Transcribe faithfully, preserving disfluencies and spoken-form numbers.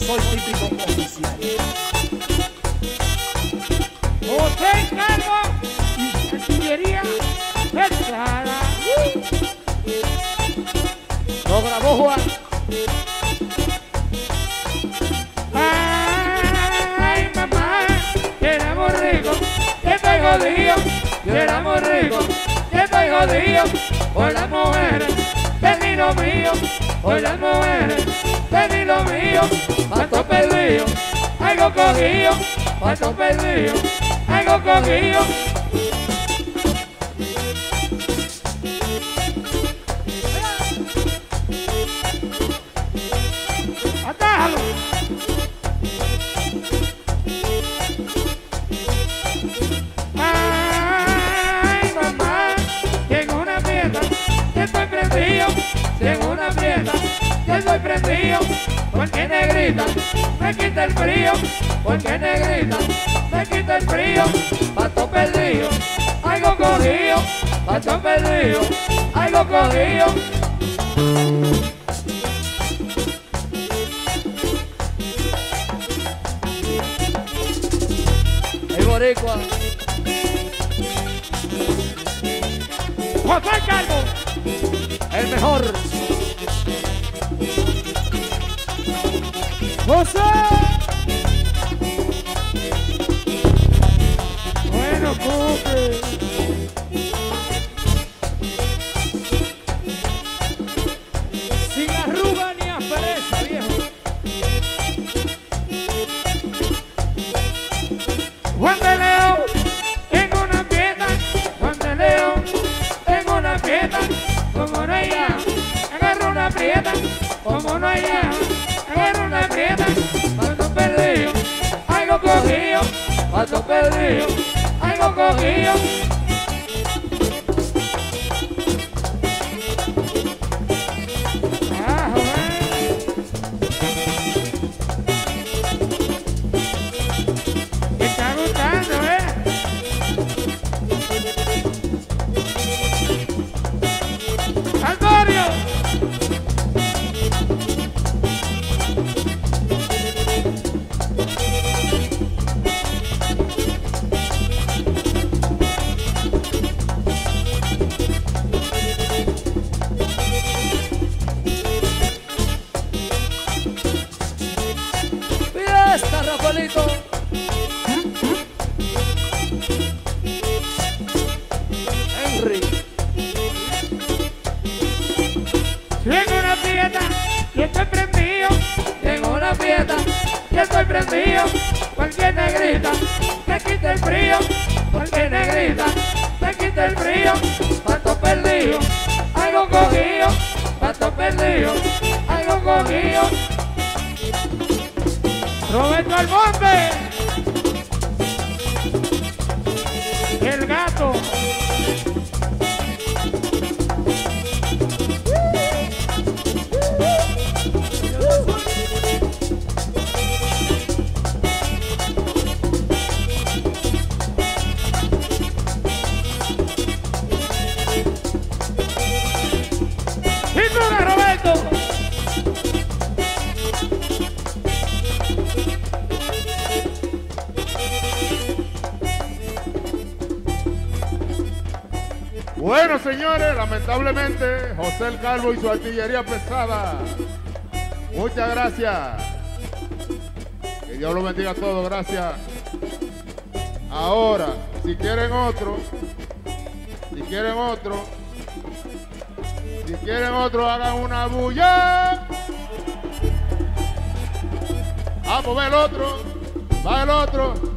soy típico oficial. José Calvo y artillería pesada. Lo grabó Juan. Ay, mamá, que éramos ricos, que estoy jodido, que éramos ricos, que estoy jodido, por las mujeres, de ni lo mío, por las mujeres, de ni lo mío, pato perdido, algo cogido, pato perdido, algo cogido. ¡Atájalo! Ay, mamá, tengo una fiesta, que estoy prendido, tengo una fiesta, que estoy prendido, porque negrita me quita el frío, porque negrita me quita el frío, pato perdido, algo cogido, pato perdido, algo cogido. El boricua. José Calvo, El mejor. José. Bueno, Cuque. Sin arruga ni aspereza, viejo. Juan de León, tengo una fiesta, Juan de León, tengo una fiesta, como no hay ya, agarro una prieta, como no hay ya, agarro una prieta, pato perdido, algo cogido, pato perdido, algo cogido. Ah, joder. Me está gustando, ¿eh? ¡Alborio! Fiesta, Rafaelito. Henry. Tengo una fiesta y estoy prendido. Tengo una fiesta y estoy prendido. Cualquier negrita me quita el frío. Cualquier negrita me quita el frío. Pato perdido, algo cogido. Pato perdido, algo cogido. Roberto Almonte, el gato. ¡Cintura, Roberto! Bueno, señores, lamentablemente, José el Calvo y su artillería pesada. Muchas gracias. Que Dios lo bendiga a todos, gracias. Ahora, si quieren otro, si quieren otro, si quieren otro, hagan una bulla. Vamos, va el otro, va el otro.